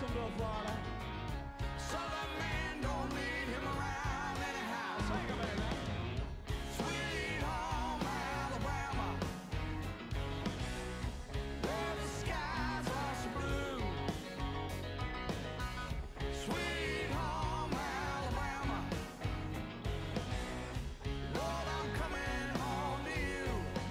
Jacksonville, Florida. Southern man don't need him around anyhow. Sing it, baby. Sweet home Alabama, where the skies are so blue. Sweet home Alabama, Lord, I'm coming home to you.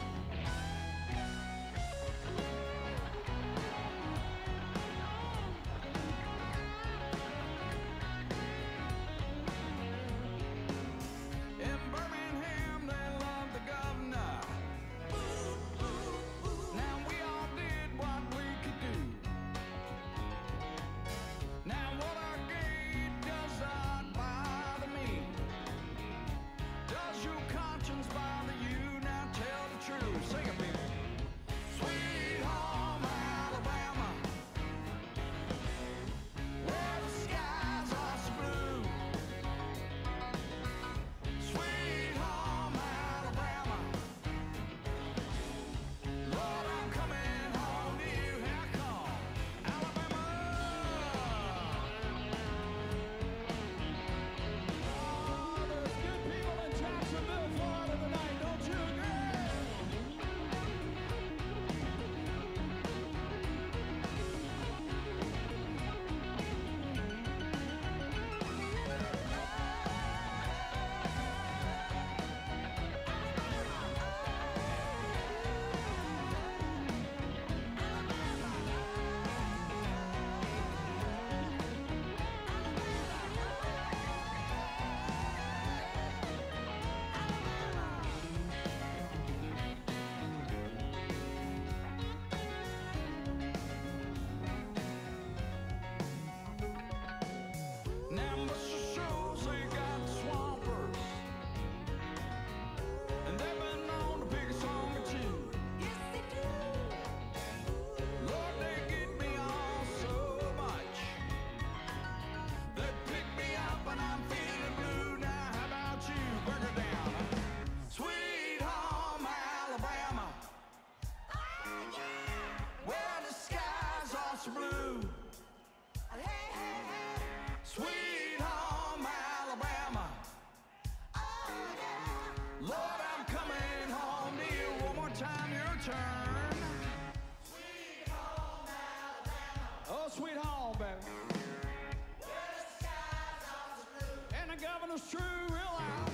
In Birmingham, they love the governor. Now we all did what we could do. Now what I gave does not bother me. Does your conscience bother you? Now tell the truth. Sing it, baby. Sweet home Alabama, where the skies are so blue. Sweet home Alabama, Lord, I'm coming home to you. Here I come, Alabama. Oh, there's good people in Jacksonville, Florida tonight, don't you agree? Now Mr. Shows, they got swampers, and they've been known to pick a song or two. Yes, they do. Lord, they get me on so much. They pick me up and I'm feeling blue. Now how about you? Bring her down. Sweet home Alabama, Oh, yeah. where the skies are so blue. Hey, hey, hey. Sweet home Alabama, Oh, yeah. Lord, I'm coming home to you. One more time, your turn. Sweet home Alabama, Oh, sweet home, baby. where the skies are so blue. And the governor's true, real loud.